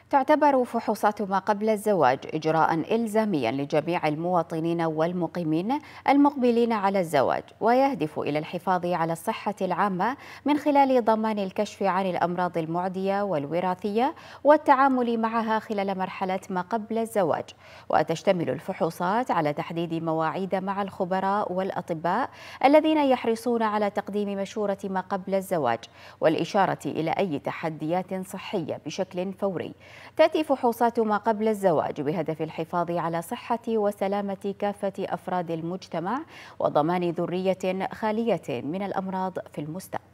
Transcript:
تعتبر فحوصات ما قبل الزواج إجراء إلزاميا لجميع المواطنين والمقيمين المقبلين على الزواج، ويهدف إلى الحفاظ على الصحة العامة من خلال ضمان الكشف عن الأمراض المعدية والوراثية والتعامل معها خلال مرحلة ما قبل الزواج. وتشتمل الفحوصات على تحديد مواعيد مع الخبراء والأطباء الذين يحرصون على تقديم مشورة ما قبل الزواج، والإشارة إلى أي تحديات صحية بشكل فوري. تأتي فحوصات ما قبل الزواج بهدف الحفاظ على صحة وسلامة كافة أفراد المجتمع وضمان ذرية خالية من الأمراض في المستقبل.